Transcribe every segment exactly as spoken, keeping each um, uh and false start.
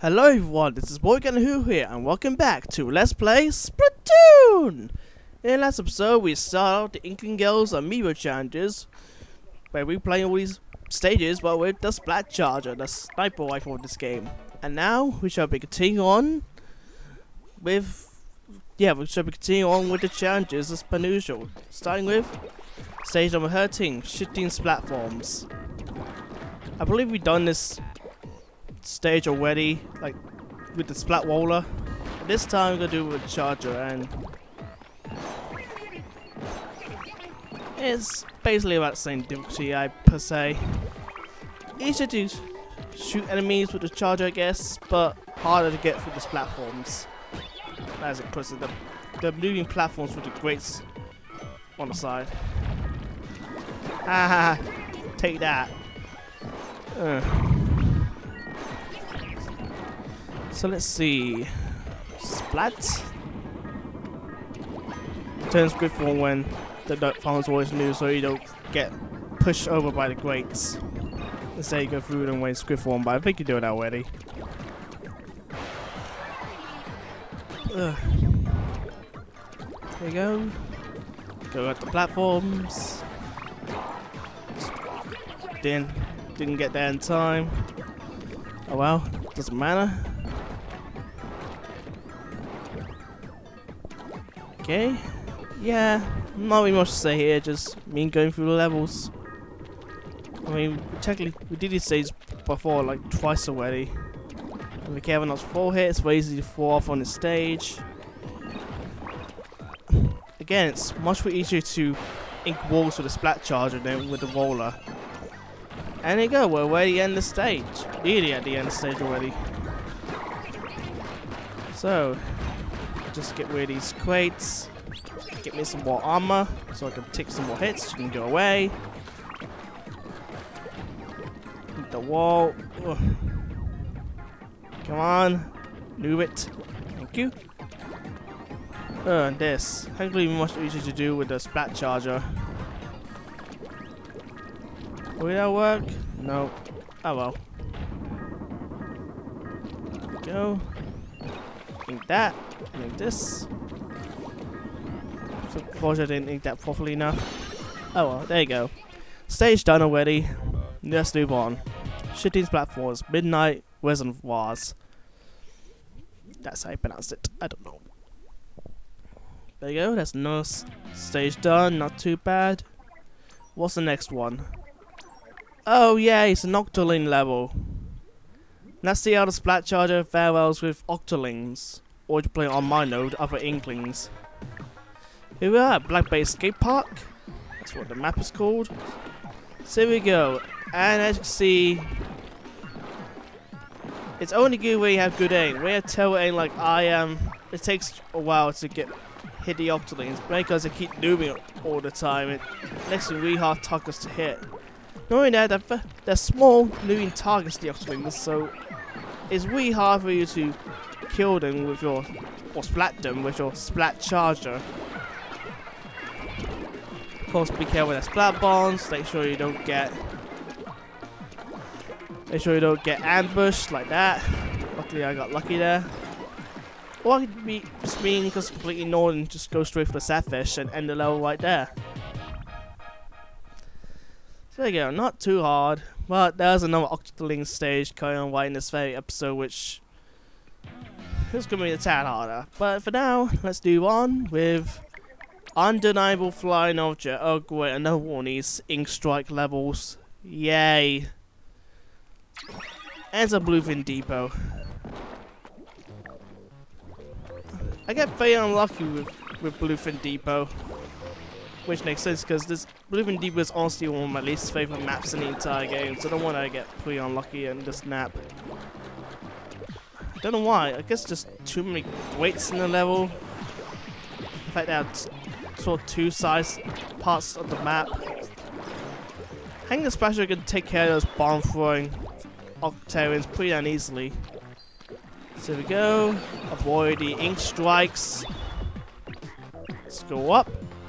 Hello everyone, this is Boyganwho here, and welcome back to Let's Play Splatoon! In last episode, we started out the Inkling Girls Amiibo challenges, where we play all these stages, but with the Splat Charger, the sniper rifle of this game. And now, we shall be continuing on with, yeah, we shall be continuing on with the challenges as per usual. Starting with stage number thirteen, shifting platforms. I believe we've done this stage already, like with the splat roller. This time we're gonna do it with the charger, and it's basically about the same difficulty, I per se. Easier to shoot enemies with the charger, I guess, but harder to get through the platforms. As it puts it, the, the moving platforms with the grates on the side. Haha, take that. Uh. So let's see. Splat. Turns good for when the platform's always new, so you don't get pushed over by the grates. Let's say you go through them when it's good form, but I think you're doing that already. Ugh. There you go. Go at the platforms. Didn't didn't get there in time. Oh well, doesn't matter. Okay, yeah, not really much to say here, just me going through the levels. I mean, technically, we did these stages before, like, twice already. And if you have enough full hits, it's very easy to fall off on the stage. Again, it's much more easier to ink walls with a splat charger than with the roller. And there you go, we're already at the stage. Really at the end of the stage already. So, just get rid of these crates, get me some more armor so I can take some more hits. You can go away. Hit the wall. Ugh. Come on, move it. Thank you. Uh, and this, thankfully, much easier to do with the splat charger. Will that work? No. Oh well. There we go. Ink that. Like this. So, of course, I didn't ink that properly enough. Oh well, there you go. Stage done already. Let's move on. Shitting platforms, Midnight Reservoirs. That's how you pronounce it. I don't know. There you go. That's another stage done. Not too bad. What's the next one? Oh yeah, it's an Octoling level. Let's see how the Splat Charger farewells with Octolings. Or to play on my node, other Inklings. Here we are at Black Bay Skate Park. That's what the map is called. So here we go. And as you can see, it's only good when you have good aim. When you have terrible aim like I am, it takes a while to get hit the Octolings because they keep moving all the time. It makes it really hard targets to hit. Knowing that, they're, they're small moving targets, the Octolings, so it's really hard for you to kill them with your, or splat them with your splat charger. Of course, be careful with the splat bombs. Make sure you don't get, make sure you don't get ambushed like that. Luckily, I got lucky there. Or I could be just being just completely ignored and just go straight for the Sapfish and end the level right there. So there you go. Not too hard, but there's another Octoling stage going on right in this very episode, which it's going to be a tad harder. But for now, let's move on with Undeniable Flying Object. Oh great, another one of these Ink Strike levels. Yay. And it's a Bluefin Depot. I get very unlucky with, with Bluefin Depot. Which makes sense because this Bluefin Depot is honestly one of my least favorite maps in the entire game. So I don't want to get pretty unlucky in this map. Don't know why. I guess just too many weights in the level. In fact, there are sort of two size parts of the map. I think the Splasher can take care of those bomb throwing Octarians pretty damn easily. So here we go. Avoid the ink strikes. Let's go up.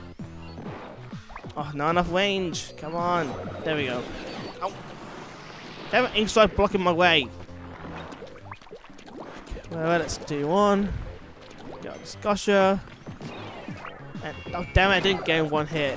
Oh, not enough range. Come on. There we go. Oh. Damn it, ink strike blocking my way. Well, let's continue on. Got this Gusher. And, oh damn it, I didn't get one hit.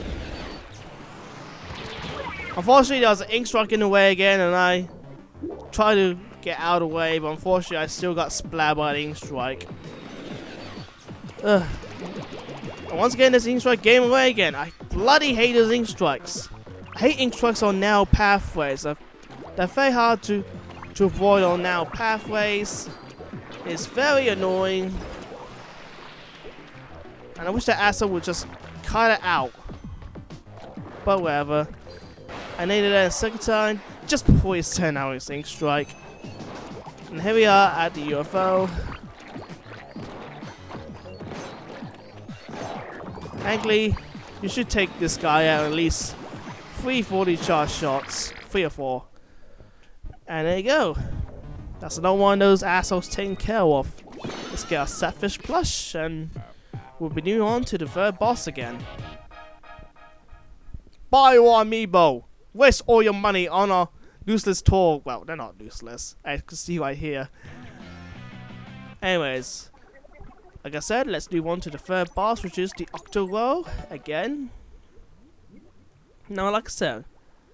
Unfortunately, there was an ink strike in the way again, and I tried to get out of the way, but unfortunately, I still got splattered by the ink strike. Ugh. And once again, this ink strike game away again. I bloody hate those ink strikes. I hate ink strikes on narrow pathways. They're, they're very hard to, to avoid on narrow pathways. It's very annoying. And I wish that asshole would just cut it out. But whatever. I needed that a second time, just before his turn out his ink strike. And here we are at the U F O. Frankly, you should take this guy out at least three forty charge shots. Three or four. And there you go. That's another one of those assholes taken care of. Let's get our Sapfish plush and we'll be moving on to the third boss again. Buy your Amiibo! Waste all your money on a useless tour. Well, they're not useless. I can see right here. Anyways, like I said, let's move on to the third boss, which is the Octo again. Now, like I said,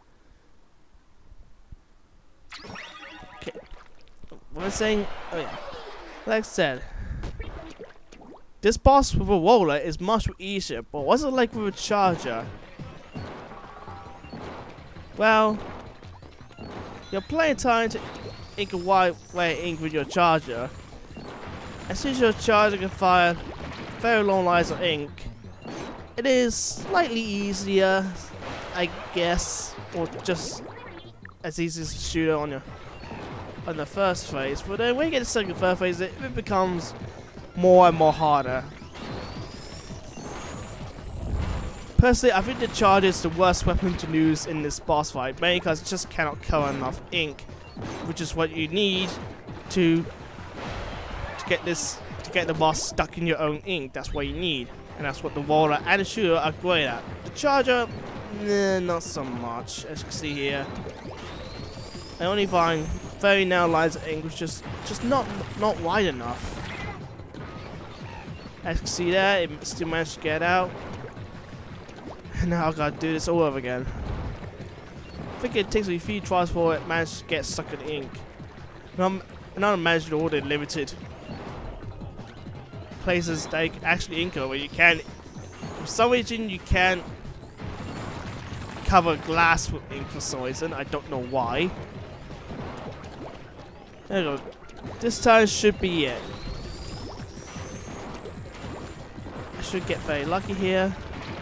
okay, what am I saying? Oh yeah, like I said, this boss with a roller is much easier. But what's it like with a charger? Well, you're plenty of time to ink a wide way ink with your charger. And since your charger can fire very long lines of ink, it is slightly easier, I guess, or just as easy as to shoot it on your on the first phase. But then when you get to the second, third phase, it, it becomes more and more harder. Personally, I think the charge is the worst weapon to use in this boss fight, mainly because it just cannot cover enough ink, which is what you need to to get this to get the boss stuck in your own ink. That's what you need, and that's what the roller and the shooter are great at. The charger, nah, not so much. As you can see here, I only find very narrow lines of ink, which is just not not wide enough. As you can see there, it still managed to get out. Now I've got to do this all over again. I think it takes me a few tries before it manages to get stuck in ink. And I'm, and I'm managing all the limited places that you can actually ink over. You can, for some reason, you can't cover glass with ink for some reason. I don't know why. There we go. This time should be it. I should get very lucky here.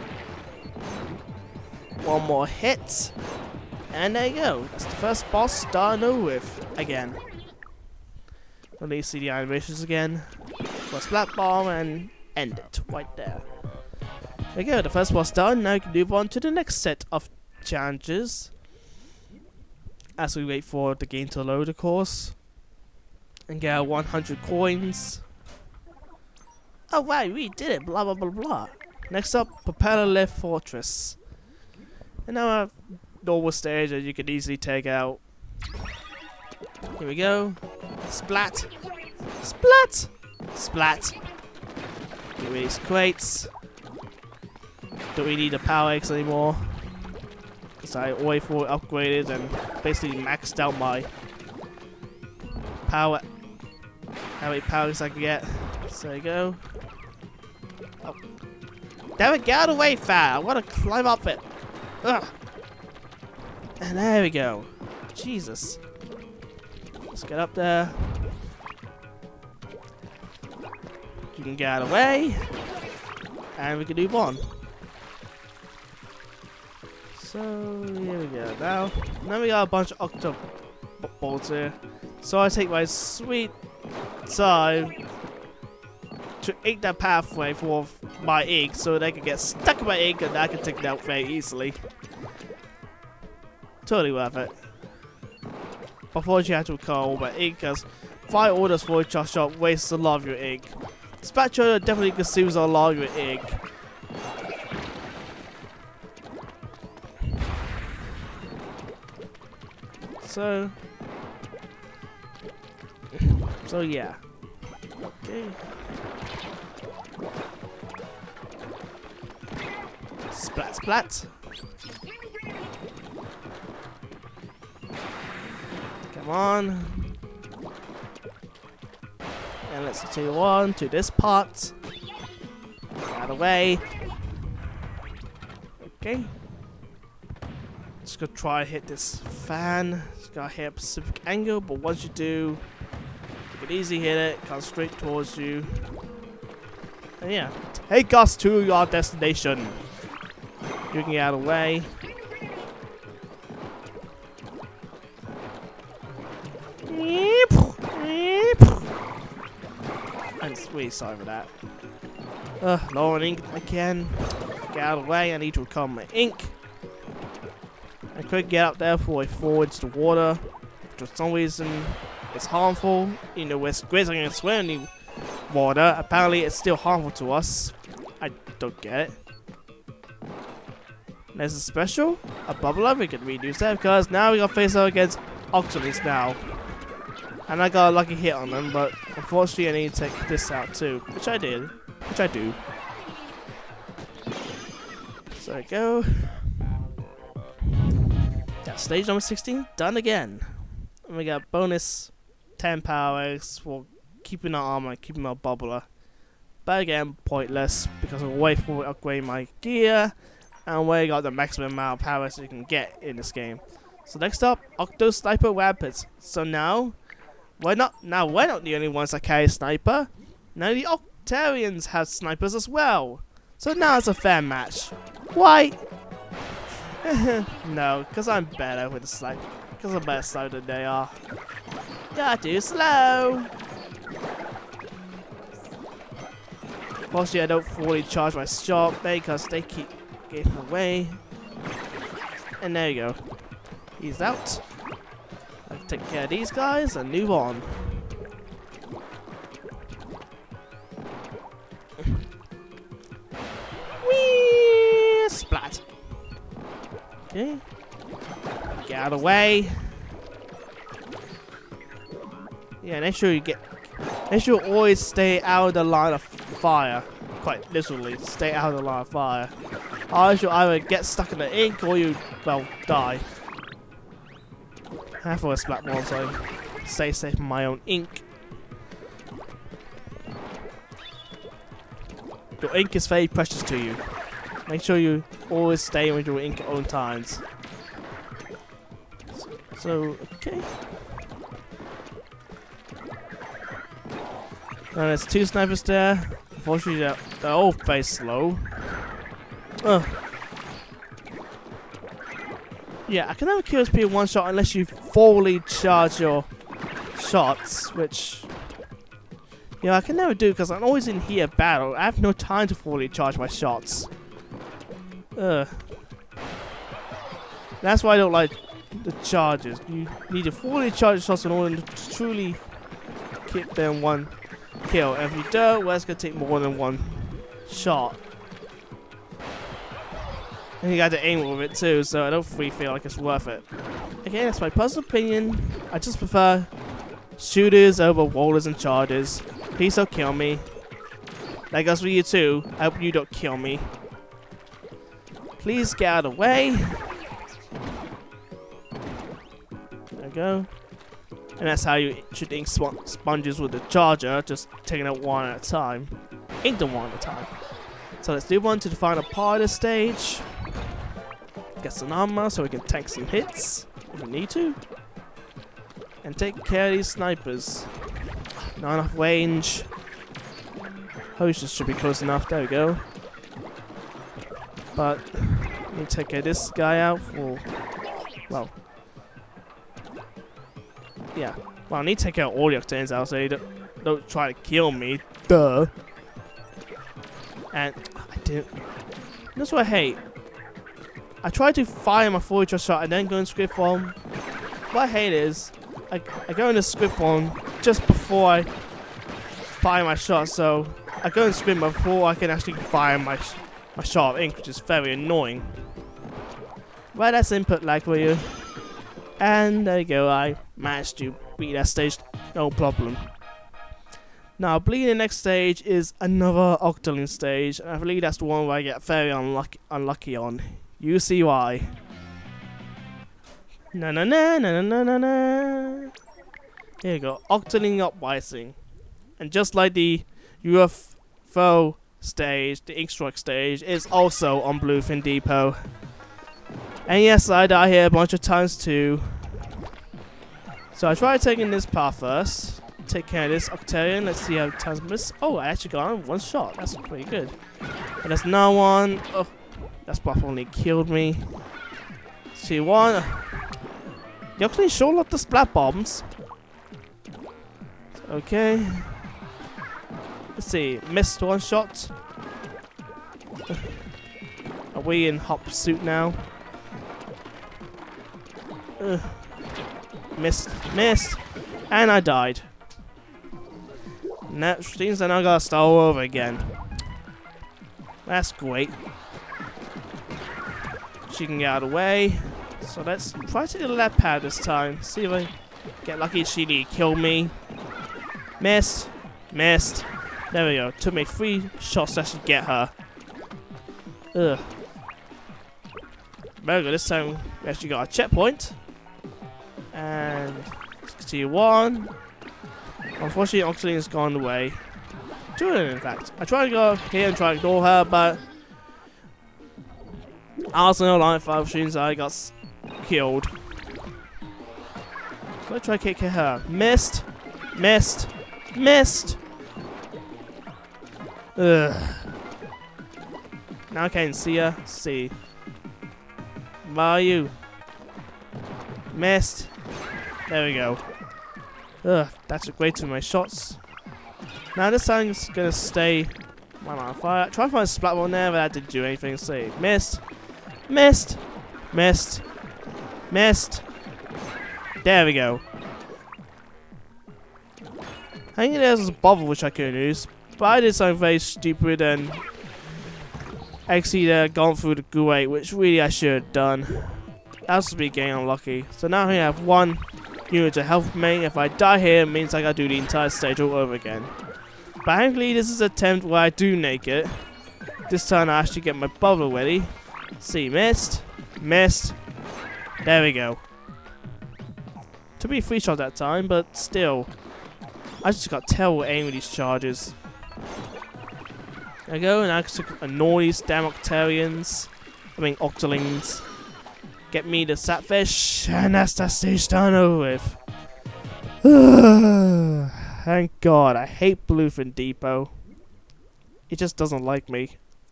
One more hit, and there you go. That's the first boss done over with again. Let me see the animations again. First flat bomb and end it right there. There you go. The first boss done. Now you can move on to the next set of challenges. As we wait for the game to load, of course, and get our one hundred coins. Oh wow, we did it! Blah blah blah blah. Next up, Propeller Lift Fortress. And now a normal stage that you can easily take out. Here we go. Splat. Splat. Splat. Give me these crates. Don't really need the power eggs anymore, because I already fully upgraded and basically maxed out my power. How many power eggs I can get. So there you go. Oh. Damn it, get out of the way, fat. I want to climb up it. Ugh. And there we go. Jesus. Let's get up there. You can get out of the way. And we can move on. So, here we go. Now, now we got a bunch of octo balls here. So I take my sweet time to ink that pathway for my ink so they can get stuck in my ink and I can take it out very easily. Totally worth it. Unfortunately, I have to recall all my ink because five orders for each shot wastes a lot of your ink. Spatula definitely consumes a lot of your ink. So, so yeah. Okay. Splat, splat. Come on. And let's continue on to this part. Out of the way. Okay. Just gonna try to hit this fan. Just gotta hit a specific angle, but once you do, you can easily hit it, come straight towards you. And yeah, take us to your destination. You can get out of the way. I'm really sorry for that. Uh, low on ink again. Get out of the way, I need to recover my ink. I could get up there before I fall into the water. For some reason, it's harmful. You know, we're squeezing and swimming in water. Apparently, it's still harmful to us. I don't get it. There's a special, a bubbler. We can reduce that because now we got to face up against Octolys now. And I got a lucky hit on them, but unfortunately I need to take this out too, which I did, which I do. So there we go. That's stage number sixteen done again. And we got bonus ten powers for keeping our armor, keeping our bubbler. But again, pointless because I'm way for upgrading my gear, and we got the maximum amount of powers you can get in this game. So next up, Octo Sniper Rapids. So now. We're not now we're not the only ones that carry a sniper. Now the Octarians have snipers as well. So now it's a fair match. Why? No, because I'm better with the sniper. Because I'm better slow than they are. You're too slow. Mostly I don't fully charge my shot because they keep getting away. And there you go. He's out. I can take care of these guys and move on. Whee! Splat. Okay. Get out of the way. Yeah, make sure you get. Make sure you always stay out of the line of fire. Quite literally, stay out of the line of fire. Otherwise, you'll either get stuck in the ink or you, well, die. I have a splat more, so stay safe from my own ink. Your ink is very precious to you. Make sure you always stay with your ink at all times. So, so okay. Now there's two snipers there. Unfortunately, they're, they're all very slow. Ugh. Yeah, I can never kill this people one shot unless you fully charge your shots, which, you know, I can never do because I'm always in here battle. I have no time to fully charge my shots. Ugh. That's why I don't like the charges. You need to fully charge your shots in order to truly keep them one kill. And if you don't, well, it's going to take more than one shot. And you got to aim with it too, so I don't really feel like it's worth it. Okay, that's my personal opinion. I just prefer shooters over wallers and chargers. Please don't kill me. That goes for you too. I hope you don't kill me. Please get out of the way. There we go. And that's how you should ink sponges with the charger, just taking it one at a time. Ink them one at a time. So let's move on to the final part of the stage. Get some armor so we can tank some hits if we need to. And take care of these snipers. Not enough range. Hostess should be close enough. There we go. But let me take care of this guy out for, well, yeah. Well, I need to take care of all the Octarians out so they don't, don't try to kill me. Duh. And I didn't. That's what I hate. I tried to fire my fully charged shot and then go in script form. What I hate is I, I go into script form just before I fire my shot, so I go in script before I can actually fire my sh my shot of ink, which is very annoying. Well, that's input lag for you. And there you go, I managed to beat that stage, no problem. Now, I believe the next stage is another Octoling stage, and I believe that's the one where I get very unlucky, unlucky on. You see why. Na na na na na na na. Here you go, Octoling uprising. And just like the U F O stage, the Inkling stage is also on Bluefin Depot. And yes, I die here a bunch of times too. So I tried taking this path first. Take care of this Octarian. Let's see how times miss. Oh, I actually got on one shot. That's pretty good. And there's no one. Oh, that's buff only killed me. See one. You actually sure love the splat bombs. Okay. Let's see. Missed one shot. Are we in hot pursuit now? Ugh. Missed. Missed. And I died. And that means I now gotta start all over again. That's great. She can get out of the way. So let's try to do the left pad this time. See if I get lucky. She didn't kill me. Missed. Missed. There we go. Took me three shots to actually get her. Ugh. Very good. This time we actually got a checkpoint. And continue one. Unfortunately, Oxley has gone away. Two of them, in fact. I tried to go here and try to ignore her, but I also know line five opportunities I got s killed. So I try to kick her. Missed. Missed. Missed. Ugh. Now I can't see her. See. Where are you? Missed. There we go. Ugh, that's a great two of my shots. Now this time I'm just gonna stay one on fire. Try to find a splat one there, but that didn't do anything. See. Missed. Missed. Missed. Missed. There we go. I think there's a bubble which I could use, but I did something very stupid and actually uh, gone through the G U eight, which really I should have done. That was me getting unlucky. So now I have one unit to help me. If I die here, it means I gotta do the entire stage all over again. But thankfully, this is an attempt where I do make it. This time I actually get my bubble ready. See, missed. Missed. There we go. Took me a free shot that time, but still. I just got terrible aim with these charges. There we go, and I can annoy these damn Octarians. I mean, Octolings. Get me the Sapfish, and that's that stage done over with. Thank God, I hate Bluefin Depot. It just doesn't like me.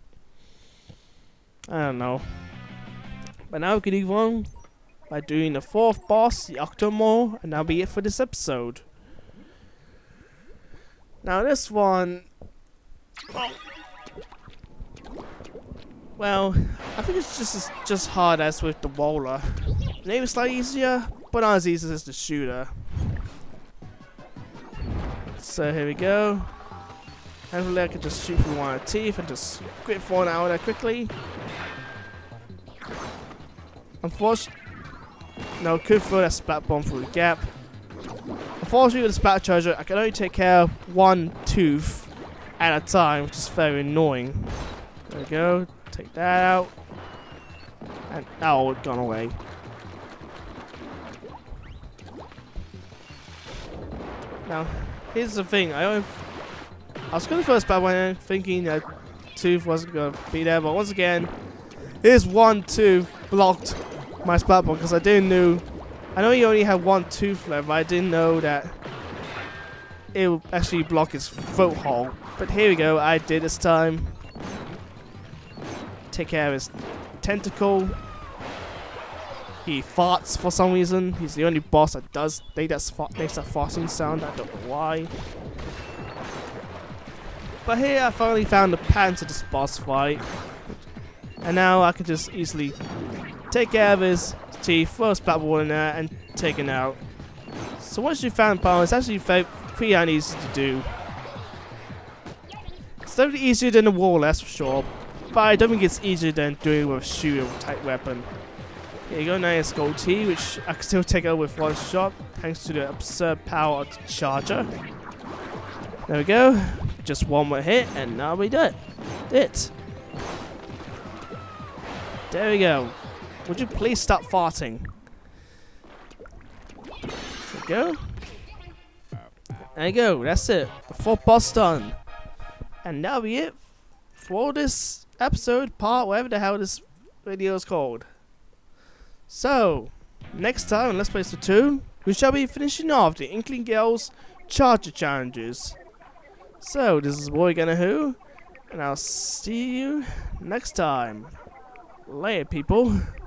I don't know. But now we can move on by doing the fourth boss, the Octomore, and that'll be it for this episode. Now this one, well, well I think it's just as just hard as with the Roller. Maybe slightly easier, but not as easy as the Shooter. So here we go. Hopefully I can just shoot through one of the teeth and just grip one out there quickly. Unfortunately, no, could throw that splat bomb through the gap. Unfortunately with the splat charger, I can only take care of one tooth at a time, which is very annoying. There we go, take that out. And oh, it's gone away. Now, here's the thing, I only I was going to first splat one in thinking that tooth wasn't going to be there, but once again, here's one tooth blocked my splat bomb because I didn't know. I know he only had one tooth left, but I didn't know that it would actually block his throat hole. But here we go, I did this time. Take care of his tentacle. He farts for some reason. He's the only boss that does make that, makes that farting sound. I don't know why. But here I finally found the pattern to this boss fight. And now I can just easily take care of his teeth, throw a splat ball in there, and take it out. So once you found the pattern, it's actually pretty easy to do. It's definitely easier than the wall, that's for sure. But I don't think it's easier than doing it with a shooter type weapon. Here you go, now it's Gold T, which I can still take out with one shot, thanks to the absurd power of the charger. There we go. Just one more hit, and now we do it. It. There we go. Would you please stop farting? There we go. There you go. That's it. The full boss done. And that'll be it for this episode, part, whatever the hell this video is called. So, next time on Let's Play Splatoon, we shall be finishing off the Inkling Girls Charger Challenges. So, this is Boy Gonna Who, and I'll see you next time. Later, people.